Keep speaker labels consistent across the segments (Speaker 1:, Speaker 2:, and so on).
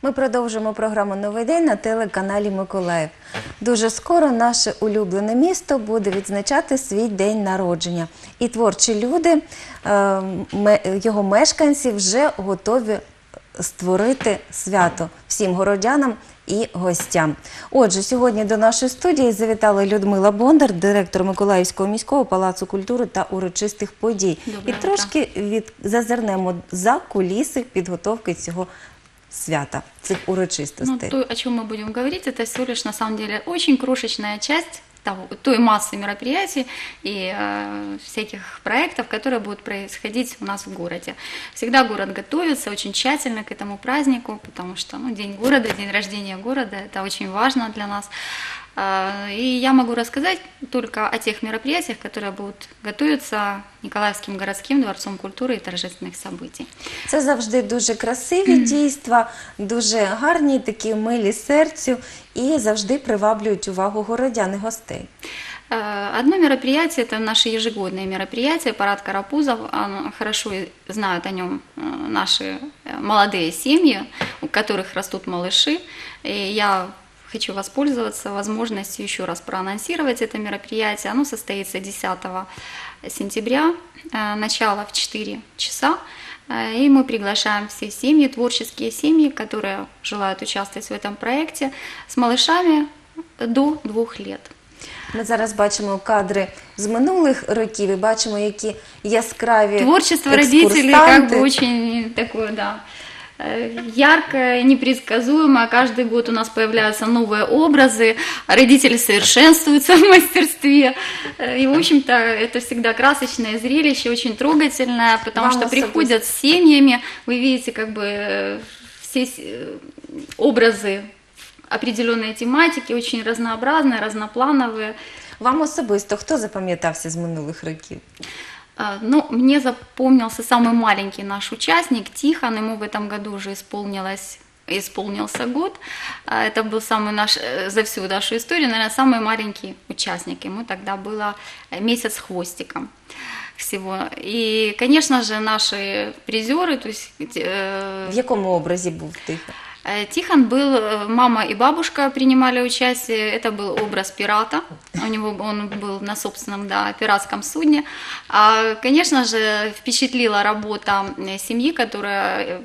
Speaker 1: Ми продовжуємо програму «Новий день» на телеканалі Миколаїв. Дуже скоро наше улюблене місто буде відзначати свій день народження. І творчі люди, його мешканці вже готові створити свято всім городянам і гостям. Отже, сьогодні до нашої студії завітала Людмила Бондар, директор Миколаївського міського палацу культури та урочистих подій. І трошки зазирнемо за куліси підготовки цього свята, цих урочистостей.
Speaker 2: То, о чем мы будем говорить, это всего лишь на самом деле очень крошечная часть той массы мероприятий и всяких проектов, которые будут происходить у нас в городе. Всегда город готовится очень тщательно к этому празднику, потому что День города, день рождения города, это очень важно для нас. И я могу рассказать только о тех мероприятиях, которые будут готовиться Николаевским городским дворцом культуры и торжественных событий.
Speaker 1: Це завжди дуже красиві дійства, дуже гарні, такі милі серцю і завжди приваблюють увагу городян і гостей.
Speaker 2: Одно мероприятие – это наши ежегодные мероприятия, парад карапузов. Хорошо знают о нем наши молодые семьи, у которых растут малыши. И я хочу воспользоваться возможностью еще раз проанонсировать это мероприятие. Оно состоится 10 сентября, начало в 4 часа. И мы приглашаем все семьи, творческие семьи, которые желают участвовать в этом проекте, с малышами до 2 лет.
Speaker 1: Ми зараз бачимо кадри з минулих років і бачимо, які яскраві
Speaker 2: творчество родителей как бы очень такое, да, яркое, непредсказуемое. Каждый год у нас появляются новые образы, родители совершенствуются в мастерстве. И, в общем-то, это всегда красочное зрелище, очень трогательное, потому что приходят с семьями, вы видите, как бы все образы определенные тематики, очень разнообразные, разноплановые.
Speaker 1: Вам особисто хто запам'ятався з минулих років?
Speaker 2: Мне запомнился самый маленький наш участник Тихон, ему в этом году уже исполнился год. Это был самый наш, за всю нашу историю, наверное, самый маленький участник. Ему тогда было месяц с хвостиком всего. И, конечно же, наши призеры, то есть...
Speaker 1: В якому образі був Тихон?
Speaker 2: Тихон был, мама и бабушка принимали участие, это был образ пирата, он был на собственном, пиратском судне. Конечно же, впечатлила работа семьи, которые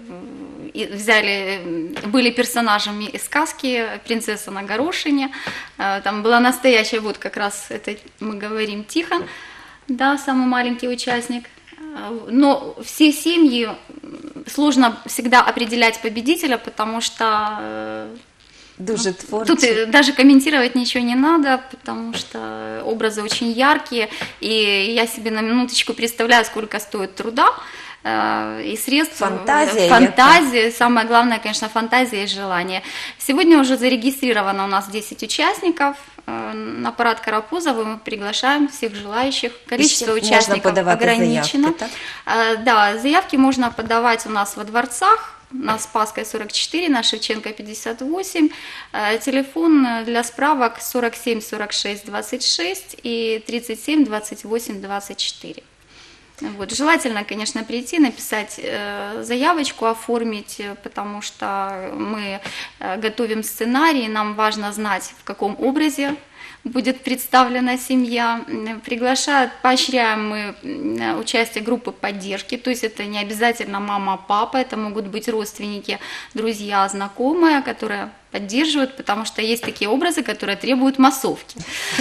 Speaker 2: были персонажами из сказки «Принцесса на горошине». Там была настоящая, вот как раз это мы говорим, Тихон, самый маленький участник. Но все семьи сложно всегда определять победителя, потому что
Speaker 1: дуже творчі.
Speaker 2: Тут даже комментировать ничего не надо, потому что образы очень яркие, и я себе на минуточку представляю, сколько стоит труда и средств. Фантазия. Самое главное, конечно, фантазия и желание. Сегодня уже зарегистрировано у нас 10 участников. На парад Карапузова мы приглашаем всех желающих. Количество участников ограничено. Заявки можно подавать у нас во дворцах. На Спасской 44, на Шевченко 58. Телефон для справок 47 46 26 и 37 28 24. Вот. Желательно, конечно, прийти, написать заявочку, оформить, потому что мы готовим сценарий, нам важно знать, в каком образе будет представлена семья. Приглашают, поощряем мы участие группы поддержки, то есть это не обязательно мама, папа, это могут быть родственники, друзья, знакомые, которые поддерживают, потому что есть такие образы, которые требуют массовки.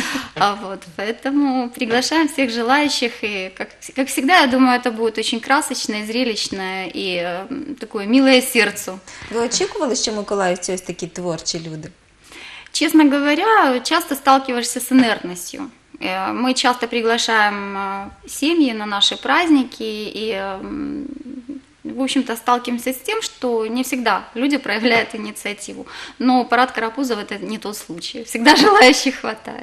Speaker 2: Поэтому приглашаем всех желающих, и, как всегда, я думаю, это будет очень красочное, зрелищное и такое милое сердцу.
Speaker 1: Ви очікували, що миколаївці ось такі творчі люди?
Speaker 2: Честно говоря, часто сталкиваешься с инертностью. Мы часто приглашаем семьи на наши праздники и, в общем-то, сталкиваемся с тем, что не всегда люди проявляют инициативу. Но парад Карапузов – это не тот случай. Всегда желающих хватает.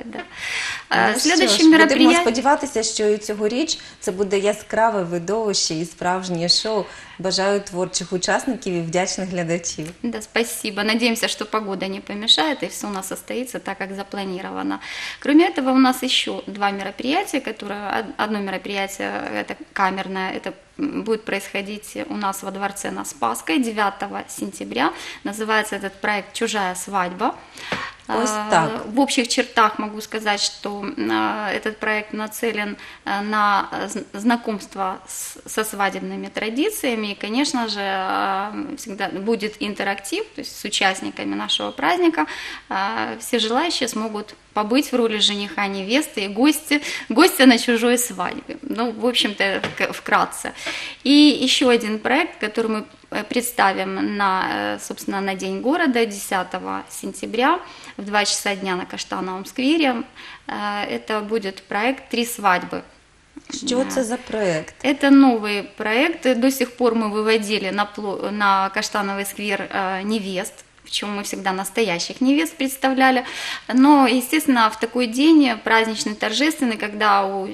Speaker 1: Будемо сподіватися, що і цьогоріч це буде яскраве видовище і справжнє шоу. Бажаю творчих участников и вдячных глядачей.
Speaker 2: Да, спасибо. Надеемся, что погода не помешает, и все у нас состоится так, как запланировано. Кроме этого, у нас еще 2 мероприятия, одно мероприятие это камерное, это будет происходить у нас во дворце на Спасской 9 сентября. Называется этот проект «Чужая свадьба». В общих чертах могу сказать, что этот проект нацелен на знакомство со свадебными традициями. И, конечно же, всегда будет интерактив, то есть с участниками нашего праздника. Все желающие смогут побыть в роли жениха, невесты и гостя на чужой свадьбе. Ну, в общем-то, вкратце. И еще один проект, который мы представим собственно, на День города 10 сентября в 2 часа дня на Каштановом сквере. Это будет проект «Три свадьбы».
Speaker 1: Что это за проект?
Speaker 2: Это новый проект. До сих пор мы выводили на Каштановый сквер невест, причем мы всегда настоящих невест представляли. Но, естественно, в такой день праздничный, торжественный, когда у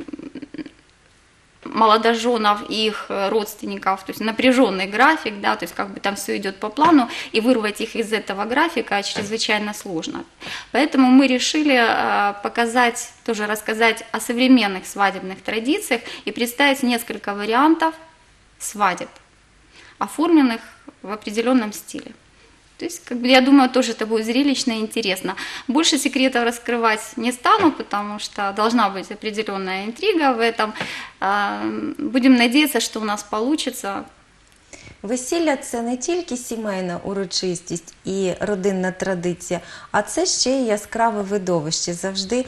Speaker 2: молодоженов и их родственников, то есть напряженный график, да, то есть как бы там все идет по плану, и вырвать их из этого графика чрезвычайно сложно. Поэтому мы решили показать, тоже рассказать о современных свадебных традициях и представить несколько вариантов свадеб, оформленных в определенном стиле. То есть, как бы, я думаю, тоже это будет зрелищно и интересно. Больше секретов раскрывать не стану, потому что должна быть определенная интрига в этом. Будем надеяться, що у нас получится.
Speaker 1: Весілля – це не тільки сімейна урочистість і родинна традиція, а це ще й яскраве видовище. Завжди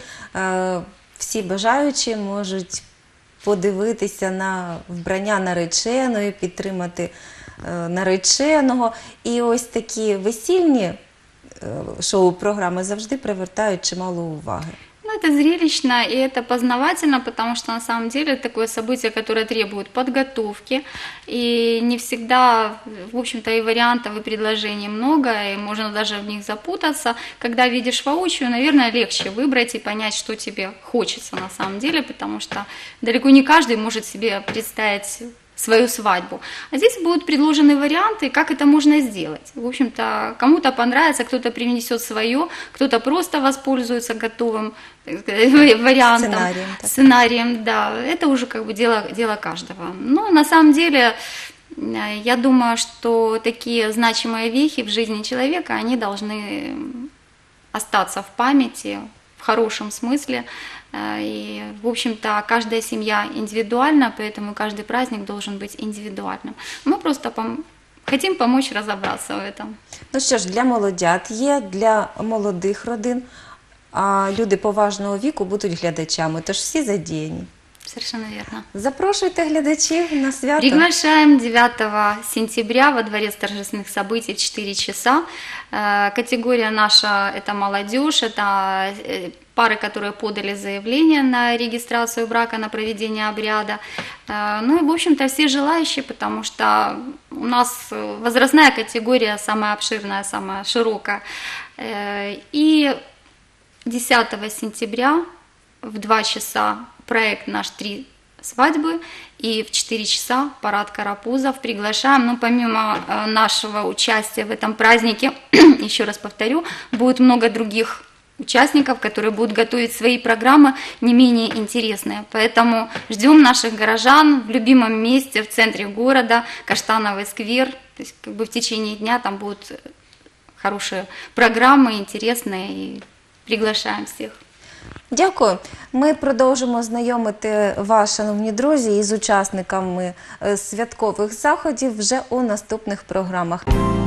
Speaker 1: всі бажаючі можуть подивитися на вбрання нареченої, підтримати нареченого. І ось такі весільні шоу-програми завжди привертають чимало уваги.
Speaker 2: Ну, это зрелищно и это познавательно, потому что на самом деле это такое событие, которое требует подготовки, и не всегда, в общем-то, и вариантов, и предложений много, и можно даже в них запутаться. Когда видишь воочию, наверное, легче выбрать и понять, что тебе хочется на самом деле, потому что далеко не каждый может себе представить свою свадьбу. А здесь будут предложены варианты, как это можно сделать. В общем-то, кому-то понравится, кто-то принесет свое, кто-то просто воспользуется готовым вариантом, сценарием, да. Это уже как бы дело каждого. Но на самом деле, я думаю, что такие значимые вехи в жизни человека, они должны остаться в памяти, в хорошем смысле. И, в общем-то, каждая семья индивидуальна, поэтому каждый праздник должен быть индивидуальным. Мы просто хотим помочь разобраться в этом.
Speaker 1: Ну що ж, для молодят є, для молодих родин, а люди поважного віку будуть глядачами, тож всі задіяні.
Speaker 2: Совершенно верно.
Speaker 1: Запрошуйте глядачів на свято.
Speaker 2: Приглашаем 9 сентября во Дворец торжественных событий в 4 часа. Категория наша – это молодежь, это пары, которые подали заявление на регистрацию брака, на проведение обряда. Ну и, в общем-то, все желающие, потому что у нас возрастная категория самая обширная, самая широкая. И 10 сентября в 2 часа проект наш «Три свадьбы», и в 4 часа парад карапузов. Приглашаем, ну, помимо нашего участия в этом празднике, еще раз повторю, будет много других участников, которые будут готовить свои программы не менее интересные. Поэтому ждем наших горожан в любимом месте, в центре города, Каштановый сквер. То есть, как бы в течение дня там будут хорошие программы, интересные, и приглашаем всех.
Speaker 1: Дякую. Ми продовжимо знайомити вас, шановні друзі, із учасниками святкових заходів вже у наступних програмах.